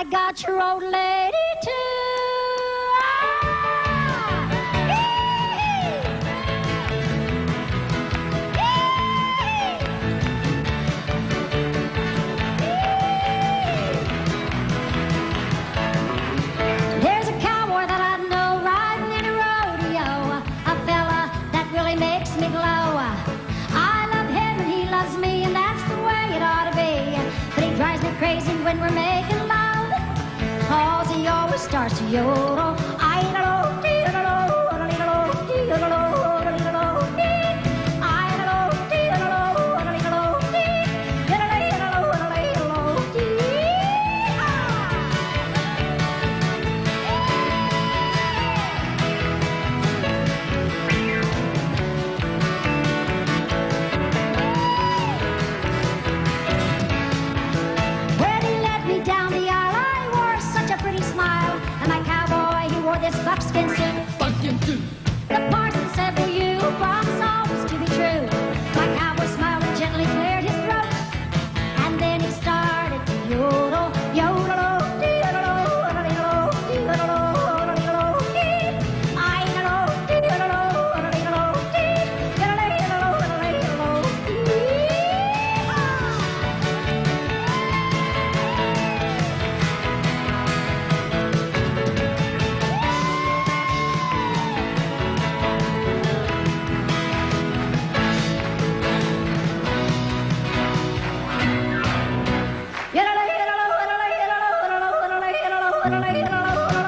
I got your old lady too. There's a cowboy that I know riding in a rodeo, a fella that really makes me glow. I love him and he loves me, and that's the way it ought to be. But he drives me crazy when we're making love, 'cause he always starts to yodel. I know, this buckskin suit. Buckskin suit. The parson said, will you promise always to be true? My cowboy smiled and gently cleared his throat, and then he started to yodel, yodel, yodel,